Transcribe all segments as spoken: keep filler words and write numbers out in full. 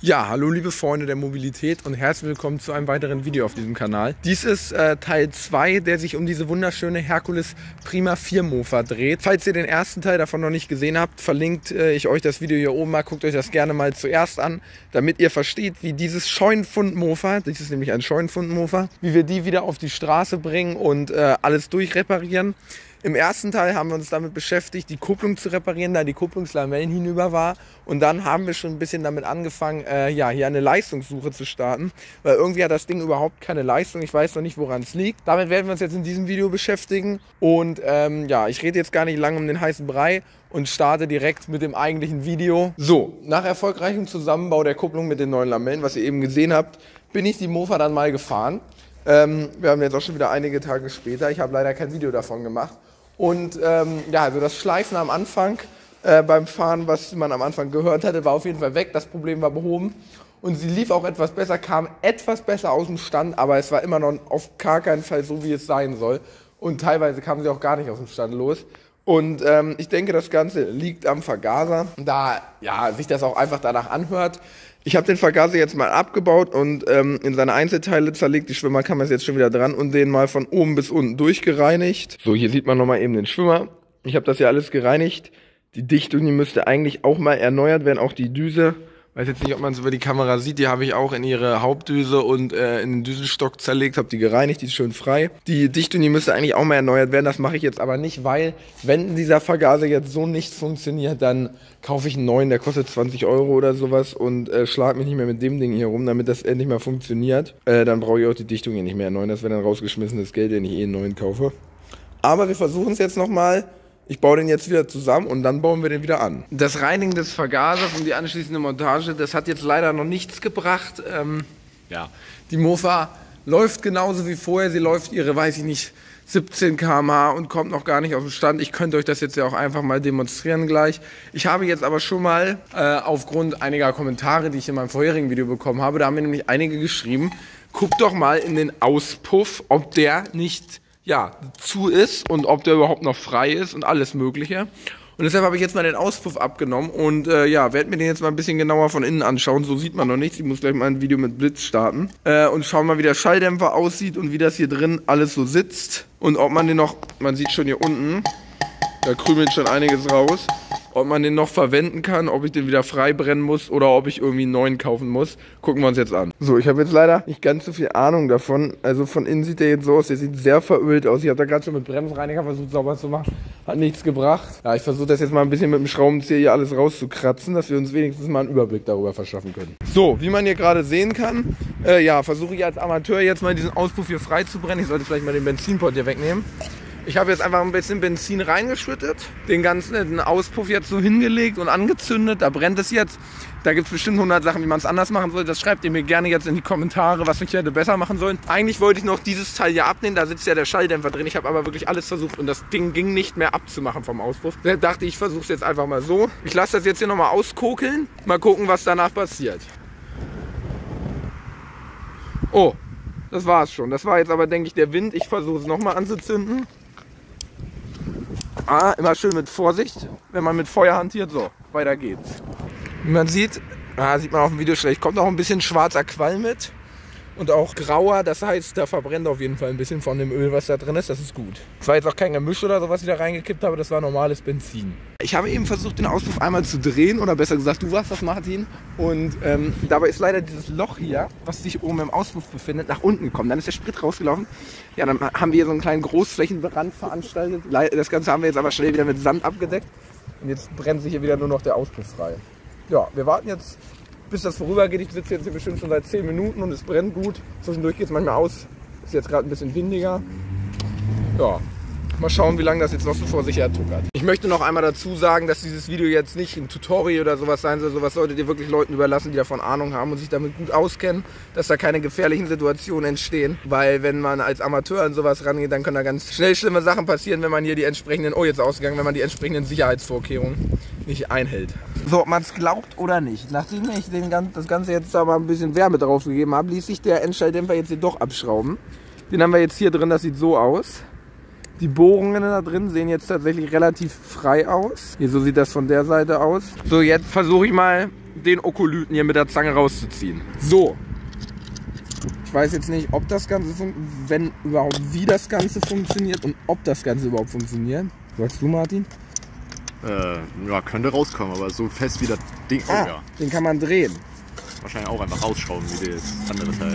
Ja, hallo liebe Freunde der Mobilität und herzlich willkommen zu einem weiteren Video auf diesem Kanal. Dies ist äh, Teil zwei, der sich um diese wunderschöne Hercules Prima vier Mofa dreht. Falls ihr den ersten Teil davon noch nicht gesehen habt, verlinkt äh, ich euch das Video hier oben mal. Guckt euch das gerne mal zuerst an, damit ihr versteht, wie dieses Scheunenfund-Mofa, das ist nämlich ein Scheunenfund-Mofa, wie wir die wieder auf die Straße bringen und äh, alles durchreparieren. Im ersten Teil haben wir uns damit beschäftigt, die Kupplung zu reparieren, da die Kupplungslamellen hinüber war. Und dann haben wir schon ein bisschen damit angefangen, äh, ja, hier eine Leistungssuche zu starten. Weil irgendwie hat das Ding überhaupt keine Leistung. Ich weiß noch nicht, woran es liegt. Damit werden wir uns jetzt in diesem Video beschäftigen. Und ähm, ja, ich rede jetzt gar nicht lange um den heißen Brei und starte direkt mit dem eigentlichen Video. So, nach erfolgreichem Zusammenbau der Kupplung mit den neuen Lamellen, was ihr eben gesehen habt, bin ich die Mofa dann mal gefahren. Ähm, wir haben jetzt auch schon wieder einige Tage später. Ich habe leider kein Video davon gemacht. Und ähm, ja, also das Schleifen am Anfang äh, beim Fahren, was man am Anfang gehört hatte, war auf jeden Fall weg. Das Problem war behoben. Und sie lief auch etwas besser, kam etwas besser aus dem Stand, aber es war immer noch auf gar keinen Fall so, wie es sein soll. Und teilweise kam sie auch gar nicht aus dem Stand los. Und ähm, ich denke, das Ganze liegt am Vergaser, da ja, sich das auch einfach danach anhört. Ich habe den Vergaser jetzt mal abgebaut und ähm, in seine Einzelteile zerlegt. Die Schwimmerkammer ist jetzt schon wieder dran und den mal von oben bis unten durchgereinigt. So, hier sieht man nochmal eben den Schwimmer. Ich habe das ja alles gereinigt. Die Dichtung, die müsste eigentlich auch mal erneuert werden, auch die Düse. Weiß jetzt nicht, ob man es über die Kamera sieht, die habe ich auch in ihre Hauptdüse und äh, in den Düsenstock zerlegt, habe die gereinigt, die ist schön frei. Die Dichtung, die müsste eigentlich auch mal erneuert werden, das mache ich jetzt aber nicht, weil wenn dieser Vergaser jetzt so nicht funktioniert, dann kaufe ich einen neuen, der kostet zwanzig Euro oder sowas und äh, schlag mich nicht mehr mit dem Ding hier rum, damit das endlich mal funktioniert. Äh, dann brauche ich auch die Dichtung hier nicht mehr erneuern, das wäre dann rausgeschmissenes Geld, wenn ich eh einen neuen kaufe. Aber wir versuchen es jetzt nochmal. Ich baue den jetzt wieder zusammen und dann bauen wir den wieder an. Das Reinigen des Vergasers und die anschließende Montage, das hat jetzt leider noch nichts gebracht. Ähm, ja. Die Mofa läuft genauso wie vorher. Sie läuft ihre, weiß ich nicht, siebzehn Kilometer pro Stunde und kommt noch gar nicht auf den Stand. Ich könnte euch das jetzt ja auch einfach mal demonstrieren gleich. Ich habe jetzt aber schon mal äh, aufgrund einiger Kommentare, die ich in meinem vorherigen Video bekommen habe, da haben mir nämlich einige geschrieben, guckt doch mal in den Auspuff, ob der nicht ja, zu ist und ob der überhaupt noch frei ist und alles Mögliche. Und deshalb habe ich jetzt mal den Auspuff abgenommen und äh, ja, werde mir den jetzt mal ein bisschen genauer von innen anschauen. So sieht man noch nichts. Ich muss gleich mal ein Video mit Blitz starten. Äh, und schauen mal, wie der Schalldämpfer aussieht und wie das hier drin alles so sitzt. Und ob man den noch, man sieht schon hier unten, da krümelt schon einiges raus. Ob man den noch verwenden kann, ob ich den wieder frei brennen muss oder ob ich irgendwie einen neuen kaufen muss. Gucken wir uns jetzt an. So, ich habe jetzt leider nicht ganz so viel Ahnung davon. Also von innen sieht der jetzt so aus, der sieht sehr verölt aus. Ich habe da gerade schon mit Bremsreiniger versucht sauber zu machen. Hat nichts gebracht. Ja, ich versuche das jetzt mal ein bisschen mit dem Schraubenzieher hier alles rauszukratzen, dass wir uns wenigstens mal einen Überblick darüber verschaffen können. So, wie man hier gerade sehen kann, äh, ja, versuche ich als Amateur jetzt mal diesen Auspuff hier frei zu brennen. Ich sollte vielleicht mal den Benzinport hier wegnehmen. Ich habe jetzt einfach ein bisschen Benzin reingeschüttet, den ganzen den Auspuff jetzt so hingelegt und angezündet, da brennt es jetzt. Da gibt es bestimmt hundert Sachen, wie man es anders machen soll. Das schreibt ihr mir gerne jetzt in die Kommentare, was ich hätte besser machen sollen. Eigentlich wollte ich noch dieses Teil hier abnehmen, da sitzt ja der Schalldämpfer drin. Ich habe aber wirklich alles versucht und das Ding ging nicht mehr abzumachen vom Auspuff. Da dachte ich, ich versuche es jetzt einfach mal so. Ich lasse das jetzt hier nochmal auskokeln, mal gucken, was danach passiert. Oh, das war es schon. Das war jetzt aber, denke ich, der Wind. Ich versuche es nochmal anzuzünden. Ah, immer schön mit Vorsicht, wenn man mit Feuer hantiert. So, weiter geht's. Wie man sieht, ah, sieht man auf dem Video schlecht, kommt auch ein bisschen schwarzer Qualm mit und auch grauer. Das heißt, da verbrennt auf jeden Fall ein bisschen von dem Öl, was da drin ist. Das ist gut. Das war jetzt auch kein Gemisch oder so, was ich da reingekippt habe. Das war normales Benzin. Ich habe eben versucht, den Auspuff einmal zu drehen, oder besser gesagt, du warst das, Martin. Und ähm, dabei ist leider dieses Loch hier, was sich oben im Auspuff befindet, nach unten gekommen. Dann ist der Sprit rausgelaufen. Ja, dann haben wir hier so einen kleinen Großflächenbrand veranstaltet. Das Ganze haben wir jetzt aber schnell wieder mit Sand abgedeckt. Und jetzt brennt sich hier wieder nur noch der Auspuff frei. Ja, wir warten jetzt, bis das vorübergeht. Ich sitze jetzt hier bestimmt schon seit zehn Minuten und es brennt gut. Zwischendurch geht es manchmal aus. Ist jetzt gerade ein bisschen windiger. Ja. Mal schauen, wie lange das jetzt noch so vor sich her tuckert. Ich möchte noch einmal dazu sagen, dass dieses Video jetzt nicht ein Tutorial oder sowas sein soll. Sowas solltet ihr wirklich Leuten überlassen, die davon Ahnung haben und sich damit gut auskennen, dass da keine gefährlichen Situationen entstehen. Weil wenn man als Amateur an sowas rangeht, dann können da ganz schnell schlimme Sachen passieren, wenn man hier die entsprechenden, oh jetzt ausgegangen, wenn man die entsprechenden Sicherheitsvorkehrungen nicht einhält. So, ob man es glaubt oder nicht. Nachdem ich den, das Ganze jetzt da mal ein bisschen Wärme drauf gegeben habe, ließ sich der Endschalldämpfer jetzt hier doch abschrauben. Den haben wir jetzt hier drin, das sieht so aus. Die Bohrungen da drin sehen jetzt tatsächlich relativ frei aus. Hier, so sieht das von der Seite aus. So, jetzt versuche ich mal, den Okolyten hier mit der Zange rauszuziehen. So. Ich weiß jetzt nicht, ob das Ganze funktioniert, wenn überhaupt, wie das Ganze funktioniert und ob das Ganze überhaupt funktioniert. Sagst du, Martin? Äh, ja, könnte rauskommen, aber so fest wie das Ding. Ah, oh, ja. Den kann man drehen. Wahrscheinlich auch einfach rausschrauben wie das andere Teil.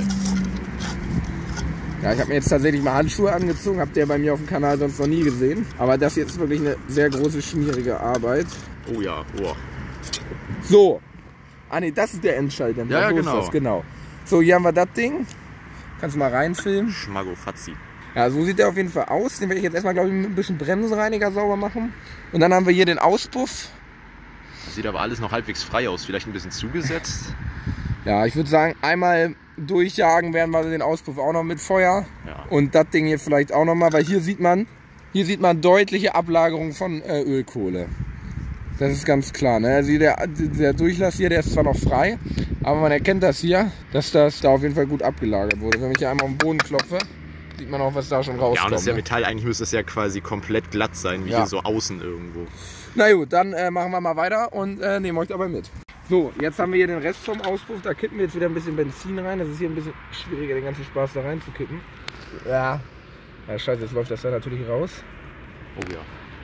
Ja, ich habe mir jetzt tatsächlich mal Handschuhe angezogen, habt ihr bei mir auf dem Kanal sonst noch nie gesehen. Aber das jetzt ist wirklich eine sehr große, schmierige Arbeit. Oh ja, oh. So. Ah ne, das ist der Endschalldämpfer. Ja, ja, so genau. Ist das, genau. So, hier haben wir das Ding. Kannst du mal reinfilmen. Schmago Fazzi. Ja, so sieht der auf jeden Fall aus. Den werde ich jetzt erstmal, glaube ich, mit ein bisschen Bremsenreiniger sauber machen. Und dann haben wir hier den Auspuff. Das sieht aber alles noch halbwegs frei aus. Vielleicht ein bisschen zugesetzt. Ja, ich würde sagen, einmal durchjagen werden wir den Auspuff auch noch mit Feuer. Ja. Und das Ding hier vielleicht auch noch mal, weil hier sieht man, hier sieht man deutliche Ablagerung von äh, Ölkohle. Das ist ganz klar. Ne? Also der, der Durchlass hier, der ist zwar noch frei, aber man erkennt das hier, dass das da auf jeden Fall gut abgelagert wurde. Wenn ich hier einmal auf den Boden klopfe, sieht man auch, was da schon rauskommt. Ja, und das ist ja ne? Metall. Eigentlich müsste es ja quasi komplett glatt sein, wie Ja. hier so außen irgendwo. Na gut, dann äh, machen wir mal weiter und äh, nehmen euch dabei mit. So, jetzt haben wir hier den Rest vom Auspuff. Da kippen wir jetzt wieder ein bisschen Benzin rein. Das ist hier ein bisschen schwieriger, den ganzen Spaß da reinzukippen. Ja. Ja, scheiße, jetzt läuft das da natürlich raus. Oh ja.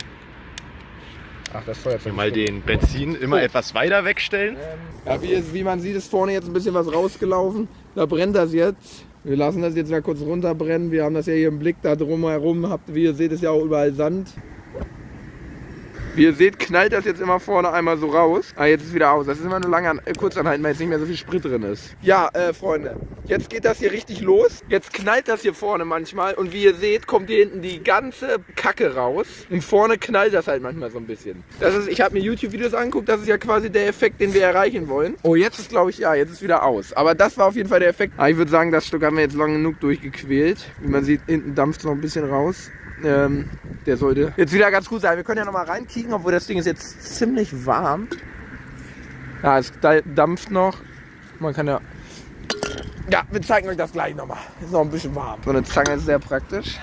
Ach, das Feuer Hier mal den Benzin immer Oh. etwas weiter wegstellen. Ähm, ja, wie, es, wie man sieht, ist vorne jetzt ein bisschen was rausgelaufen. Da brennt das jetzt. Wir lassen das jetzt mal kurz runterbrennen. Wir haben das ja hier im Blick da drumherum. Habt, wie ihr seht, ist ja auch überall Sand. Wie ihr seht, knallt das jetzt immer vorne einmal so raus. Ah, jetzt ist wieder aus. Das ist immer nur lange an, äh, kurz anhalten, weil jetzt nicht mehr so viel Sprit drin ist. Ja, äh, Freunde, jetzt geht das hier richtig los. Jetzt knallt das hier vorne manchmal. Und wie ihr seht, kommt hier hinten die ganze Kacke raus. Und vorne knallt das halt manchmal so ein bisschen. Das ist, ich habe mir YouTube-Videos angeguckt. Das ist ja quasi der Effekt, den wir erreichen wollen. Oh, jetzt ist, glaube ich, ja, jetzt ist wieder aus. Aber das war auf jeden Fall der Effekt. Aber ich würde sagen, das Stück haben wir jetzt lang genug durchgequält. Wie man sieht, hinten dampft es noch ein bisschen raus. Ähm, der sollte jetzt wieder ganz gut sein. Wir können ja noch mal reinkicken, obwohl das Ding ist jetzt ziemlich warm. Ja, es dampft noch. Man kann ja... Ja, wir zeigen euch das gleich noch mal. Ist noch ein bisschen warm. So eine Zange ist sehr praktisch.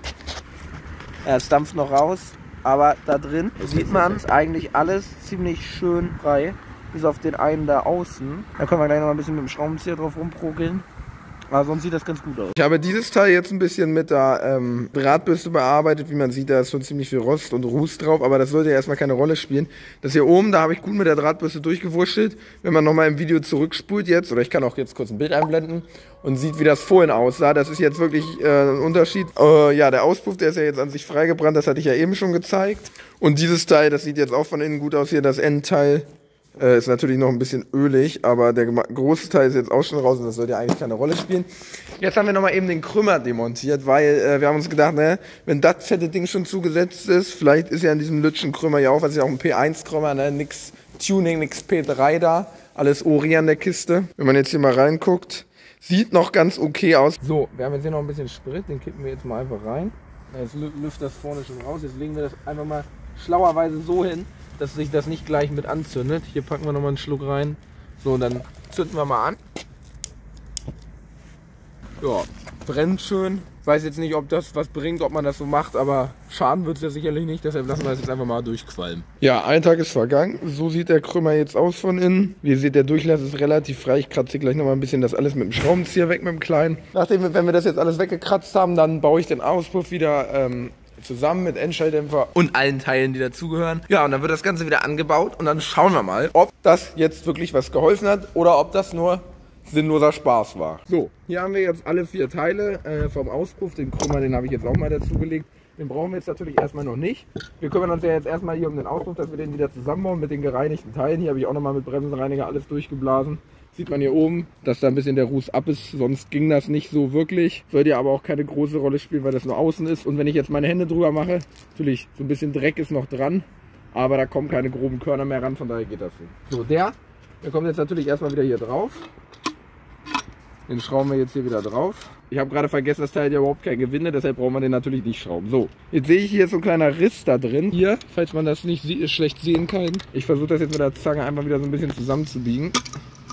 Ja, es dampft noch raus. Aber da drin sieht man es eigentlich alles ziemlich schön frei. Bis auf den einen da außen. Da können wir gleich noch mal ein bisschen mit dem Schraubenzieher drauf rumprokeln. Aber sonst sieht das ganz gut aus. Ich habe dieses Teil jetzt ein bisschen mit der ähm, Drahtbürste bearbeitet. Wie man sieht, da ist schon ziemlich viel Rost und Ruß drauf. Aber das sollte ja erstmal keine Rolle spielen. Das hier oben, da habe ich gut mit der Drahtbürste durchgewurschtelt. Wenn man nochmal im Video zurückspult jetzt, oder ich kann auch jetzt kurz ein Bild einblenden und sieht, wie das vorhin aussah. Das ist jetzt wirklich äh, ein Unterschied. Äh, ja, der Auspuff, der ist ja jetzt an sich freigebrannt. Das hatte ich ja eben schon gezeigt. Und dieses Teil, das sieht jetzt auch von innen gut aus hier, das Endteil. Äh, ist natürlich noch ein bisschen ölig, aber der große Teil ist jetzt auch schon raus und das sollte ja eigentlich keine Rolle spielen. Jetzt haben wir nochmal eben den Krümmer demontiert, weil äh, wir haben uns gedacht, ne, wenn das fette Ding schon zugesetzt ist, vielleicht ist ja in diesem Lütschen Krümmer ja auch, was ist ja auch ein P eins Krümmer, ne, nix Tuning, nix P drei da, alles Ori an der Kiste. Wenn man jetzt hier mal reinguckt, sieht noch ganz okay aus. So, wir haben jetzt hier noch ein bisschen Sprit, den kippen wir jetzt mal einfach rein. Jetzt lüftet das vorne schon raus, jetzt legen wir das einfach mal schlauerweise so hin, dass sich das nicht gleich mit anzündet. Hier packen wir nochmal einen Schluck rein. So, und dann zünden wir mal an. Ja, brennt schön. Ich weiß jetzt nicht, ob das was bringt, ob man das so macht, aber schaden wird es ja sicherlich nicht. Deshalb lassen wir das jetzt einfach mal durchqualmen. Ja, ein Tag ist vergangen. So sieht der Krümmer jetzt aus von innen. Wie ihr seht, der Durchlass ist relativ frei. Ich kratze hier gleich nochmal ein bisschen das alles mit dem Schraubenzieher weg, mit dem kleinen. Nachdem wir, wenn wir das jetzt alles weggekratzt haben, dann baue ich den Auspuff wieder ähm, zusammen mit Endschalldämpfer und allen Teilen, die dazugehören. Ja, und dann wird das Ganze wieder angebaut und dann schauen wir mal, ob das jetzt wirklich was geholfen hat oder ob das nur sinnloser Spaß war. So, hier haben wir jetzt alle vier Teile äh, vom Auspuff. Den Krümmer, den habe ich jetzt auch mal dazugelegt. Den brauchen wir jetzt natürlich erstmal noch nicht. Wir kümmern uns ja jetzt erstmal hier um den Auspuff, dass wir den wieder zusammenbauen mit den gereinigten Teilen. Hier habe ich auch nochmal mit Bremsenreiniger alles durchgeblasen. Sieht man hier oben, dass da ein bisschen der Ruß ab ist, sonst ging das nicht so wirklich. Sollte ja aber auch keine große Rolle spielen, weil das nur außen ist. Und wenn ich jetzt meine Hände drüber mache, natürlich, so ein bisschen Dreck ist noch dran, aber da kommen keine groben Körner mehr ran, von daher geht das so. So, der, der kommt jetzt natürlich erstmal wieder hier drauf. Den schrauben wir jetzt hier wieder drauf. Ich habe gerade vergessen, das Teil hat ja überhaupt kein Gewinde, deshalb brauchen wir den natürlich nicht schrauben. So, jetzt sehe ich hier so ein kleiner Riss da drin. Hier, falls man das nicht schlecht sehen kann. Ich versuche das jetzt mit der Zange einfach wieder so ein bisschen zusammenzubiegen.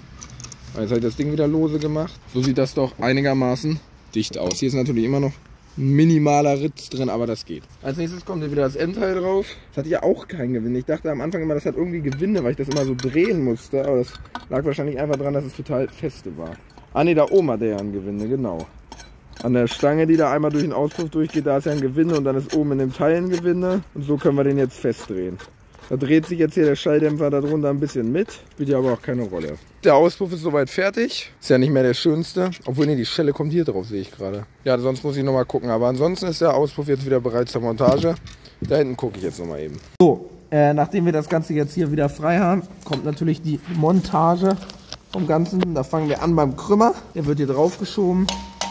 Jetzt habe ich das Ding wieder lose gemacht. So sieht das doch einigermaßen dicht aus. Hier ist natürlich immer noch ein minimaler Ritz drin, aber das geht. Als nächstes kommt hier wieder das Endteil drauf. Das hatte ja auch kein Gewinde. Ich dachte am Anfang immer, das hat irgendwie Gewinde, weil ich das immer so drehen musste. Aber das lag wahrscheinlich einfach daran, dass es total feste war. Ah ne, da oben hat der ja ein Gewinde, genau. An der Stange, die da einmal durch den Auspuff durchgeht, da ist ja ein Gewinde und dann ist oben in dem Teil ein Gewinde. Und so können wir den jetzt festdrehen. Da dreht sich jetzt hier der Schalldämpfer darunter ein bisschen mit, spielt ja aber auch keine Rolle. Der Auspuff ist soweit fertig, ist ja nicht mehr der schönste, obwohl ne, die Schelle kommt hier drauf, sehe ich gerade. Ja, sonst muss ich nochmal gucken, aber ansonsten ist der Auspuff jetzt wieder bereit zur Montage. Da hinten gucke ich jetzt nochmal eben. So, äh, nachdem wir das Ganze jetzt hier wieder frei haben, kommt natürlich die Montage vom Ganzen. Da fangen wir an beim Krümmer, der wird hier drauf geschoben.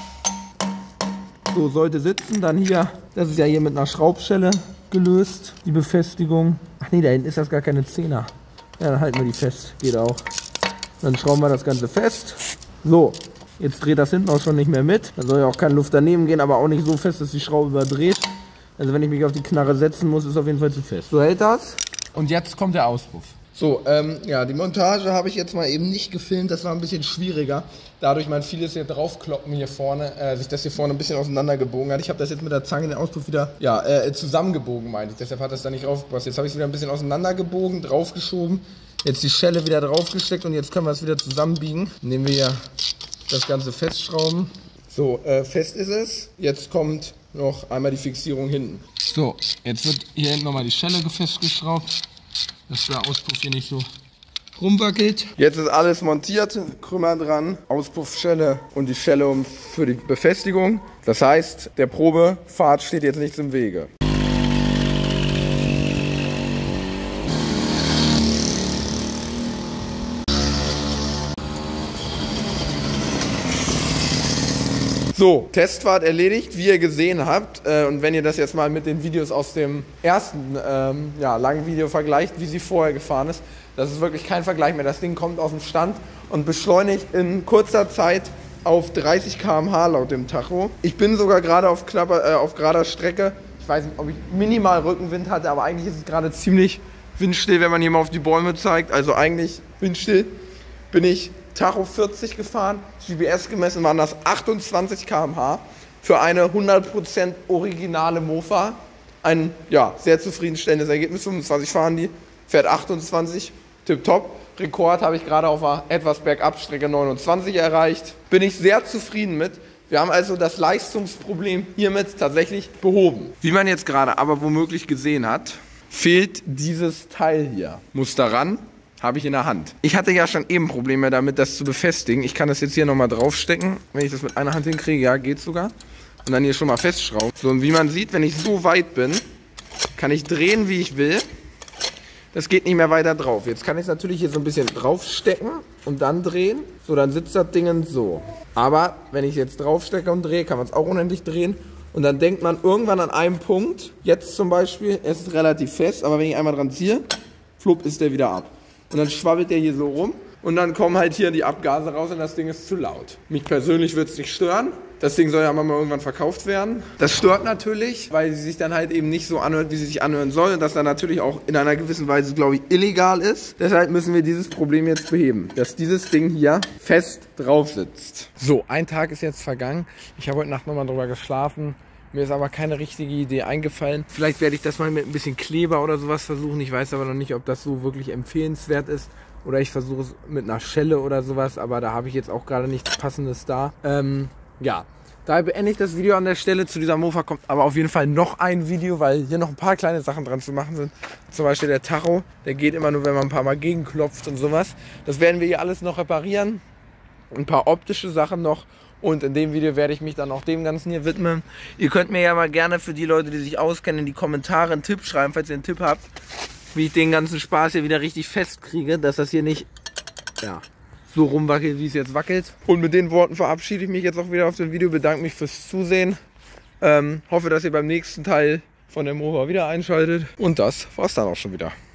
So, sollte sitzen, dann hier, das ist ja hier mit einer Schraubschelle gelöst, die Befestigung. Ach nee, da hinten ist das gar keine Zehner. Ja, dann halten wir die fest, geht auch. Dann schrauben wir das Ganze fest. So, jetzt dreht das hinten auch schon nicht mehr mit. Da soll ja auch keine Luft daneben gehen, aber auch nicht so fest, dass die Schraube überdreht. Also wenn ich mich auf die Knarre setzen muss, ist auf jeden Fall zu fest. So hält das. Und jetzt kommt der Auspuff. So, ähm, ja, die Montage habe ich jetzt mal eben nicht gefilmt, das war ein bisschen schwieriger. Dadurch man vieles hier draufkloppen hier vorne, äh, sich das hier vorne ein bisschen auseinandergebogen hat. Ich habe das jetzt mit der Zange den Auspuff wieder, ja, äh, zusammengebogen, meine ich. Deshalb hat das da nicht draufgepasst. Jetzt habe ich es wieder ein bisschen auseinandergebogen, draufgeschoben. Jetzt die Schelle wieder draufgesteckt und jetzt können wir es wieder zusammenbiegen. Nehmen wir hier das Ganze festschrauben. So, äh, fest ist es. Jetzt kommt noch einmal die Fixierung hinten. So, jetzt wird hier hinten nochmal die Schelle festgeschraubt, dass der Auspuff hier nicht so rumwackelt. Jetzt ist alles montiert, Krümmer dran, Auspuffschelle und die Schelle um für die Befestigung. Das heißt, der Probefahrt steht jetzt nichts im Wege. So, Testfahrt erledigt, wie ihr gesehen habt. Äh, und wenn ihr das jetzt mal mit den Videos aus dem ersten ähm, ja, langen Video vergleicht, wie sie vorher gefahren ist, das ist wirklich kein Vergleich mehr. Das Ding kommt aus dem Stand und beschleunigt in kurzer Zeit auf dreißig Kilometer pro Stunde laut dem Tacho. Ich bin sogar gerade auf, knapper, äh, auf gerader Strecke. Ich weiß nicht, ob ich minimal Rückenwind hatte, aber eigentlich ist es gerade ziemlich windstill, wenn man hier mal auf die Bäume zeigt. Also eigentlich windstill. Bin ich Tacho vierzig gefahren, G P S gemessen waren das achtundzwanzig Kilometer pro Stunde für eine hundert Prozent originale Mofa. Ein ja, sehr zufriedenstellendes Ergebnis, fünfundzwanzig fahren die, fährt achtundzwanzig, tipptopp. Rekord habe ich gerade auf einer etwas bergab Strecke neunundzwanzig erreicht. Bin ich sehr zufrieden mit. Wir haben also das Leistungsproblem hiermit tatsächlich behoben. Wie man jetzt gerade aber womöglich gesehen hat, fehlt dieses Teil hier. Muss daran. Habe ich in der Hand. Ich hatte ja schon eben Probleme damit, das zu befestigen. Ich kann das jetzt hier nochmal draufstecken. Wenn ich das mit einer Hand hinkriege, ja, geht sogar. Und dann hier schon mal festschrauben. So, und wie man sieht, wenn ich so weit bin, kann ich drehen, wie ich will. Das geht nicht mehr weiter drauf. Jetzt kann ich es natürlich hier so ein bisschen draufstecken und dann drehen. So, dann sitzt das Ding so. Aber wenn ich jetzt draufstecke und drehe, kann man es auch unendlich drehen. Und dann denkt man irgendwann an einem Punkt, jetzt zum Beispiel, es ist relativ fest, aber wenn ich einmal dran ziehe, flupp, ist der wieder ab. Und dann schwabbelt der hier so rum und dann kommen halt hier die Abgase raus und das Ding ist zu laut. Mich persönlich würde es nicht stören. Das Ding soll ja mal irgendwann verkauft werden. Das stört natürlich, weil sie sich dann halt eben nicht so anhört, wie sie sich anhören soll. Und das dann natürlich auch in einer gewissen Weise, glaube ich, illegal ist. Deshalb müssen wir dieses Problem jetzt beheben, dass dieses Ding hier fest drauf sitzt. So, ein Tag ist jetzt vergangen. Ich habe heute Nacht nochmal drüber geschlafen. Mir ist aber keine richtige Idee eingefallen. Vielleicht werde ich das mal mit ein bisschen Kleber oder sowas versuchen. Ich weiß aber noch nicht, ob das so wirklich empfehlenswert ist. Oder ich versuche es mit einer Schelle oder sowas. Aber da habe ich jetzt auch gerade nichts Passendes da. Ähm, ja, daher beende ich das Video an der Stelle. Zu dieser Mofa kommt aber auf jeden Fall noch ein Video, weil hier noch ein paar kleine Sachen dran zu machen sind. Zum Beispiel der Tacho. Der geht immer nur, wenn man ein paar Mal gegenklopft und sowas. Das werden wir hier alles noch reparieren. Ein paar optische Sachen noch. Und in dem Video werde ich mich dann auch dem Ganzen hier widmen. Ihr könnt mir ja mal gerne für die Leute, die sich auskennen, in die Kommentare einen Tipp schreiben, falls ihr einen Tipp habt, wie ich den ganzen Spaß hier wieder richtig festkriege, dass das hier nicht ja, so rumwackelt, wie es jetzt wackelt. Und mit den Worten verabschiede ich mich jetzt auch wieder auf dem Video, bedanke mich fürs Zusehen. Ähm, hoffe, dass ihr beim nächsten Teil von der Mofa wieder einschaltet. Und das war's dann auch schon wieder.